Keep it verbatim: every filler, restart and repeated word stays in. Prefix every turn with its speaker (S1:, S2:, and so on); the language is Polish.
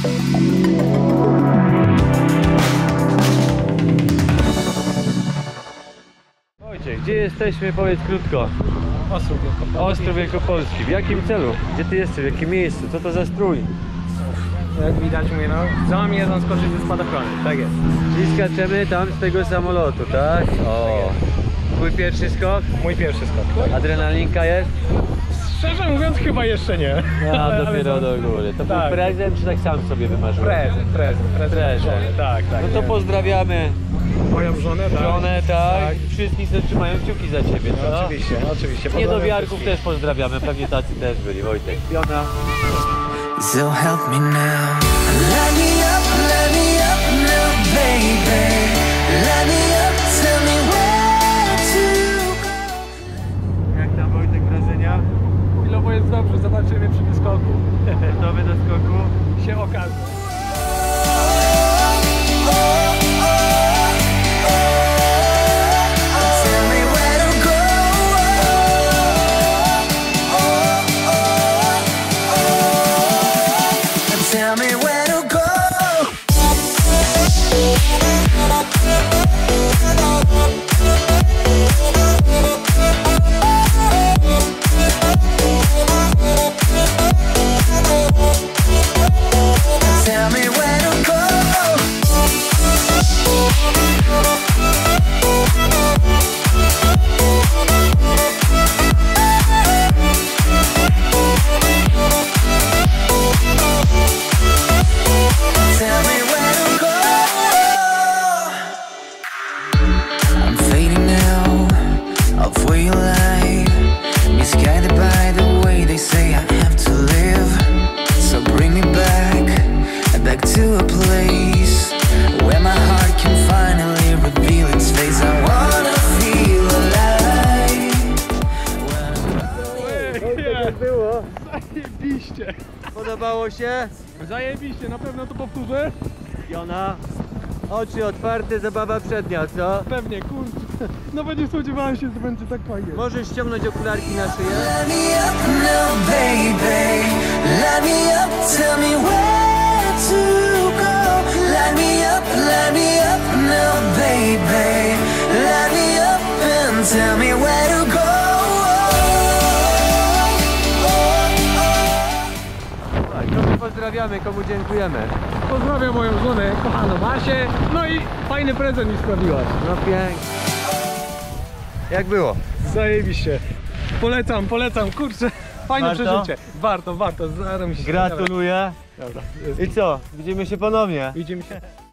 S1: Gdzie jesteśmy? Powiedz krótko.
S2: Ostrów Wielkopolski.
S1: Ostrów Wielkopolski. W jakim celu? Gdzie ty jesteś? W jakim miejscu? Co to za strój?
S2: Jak widać, mówię, no, za mnie jeden skoczyć ze spadochronu. Tak jest.
S1: Czyli skaczemy tam z tego samolotu, tak? O. Twój pierwszy skok?
S2: Mój pierwszy skok.
S1: Adrenalinka jest?
S2: Szczerze mówiąc, chyba jeszcze nie.
S1: A, dopiero do góry. To
S2: tak.
S1: był prezent, czy tak sam sobie wymarzyłeś?
S2: Prezent, prezent, prezent.
S1: Prezent.
S2: Tak, tak.
S1: No to pozdrawiamy
S2: moją żonę, tak.
S1: żonę, tak?
S2: Tak.
S1: Wszystkich, co trzymają kciuki za ciebie, co?
S2: No, oczywiście, oczywiście.
S1: Niedowiarków też pozdrawiamy, pewnie tacy też byli. Wojtek, Piona.
S3: So help me now. Light me up, light me up now, baby. Light me up, tell me where to go.
S1: Jak tam, Wojtek, wrażenia?
S2: Chwilowo jest dobrze, zobaczymy przy wyskoku.
S1: Nowy do skoku?
S2: Się okaże.
S3: Tell me where to go. Tell me where to go. Tell me where to go. Tell me where to go. I'm fading now, off where you lie. Misguided by the way they say I have to live. So bring me back, back to a place where my heart can finally reveal its face. I wanna feel alive.
S1: Jak było?
S2: Zajebiście.
S1: Podobało się?
S2: Zajebiście, na pewno to powtórzę.
S1: Piona. Oczy otwarte, zabawa przednia, co?
S2: Pewnie, kurczę. No bo nie spodziewałem się, że będzie tak fajnie.
S1: Możesz ściągnąć okularki na szyję?
S3: Light me up now, baby. Light me up, tell me where to go. Light me up, light me up now, baby. Light me up and tell me where to go.
S1: Tak, komu pozdrawiamy, komu dziękujemy.
S2: Pozdrawiam moją żonę, kochaną Asię. No i fajny prezent mi sprawiłaś.
S1: No pięknie. Jak było?
S2: Zajebiście. Polecam, polecam, kurczę. Fajne
S1: Warto?
S2: przeżycie. Warto, warto. Zaraz mi się
S1: Gratuluję.
S2: Dobra.
S1: I co? Widzimy się ponownie.
S2: Widzimy się.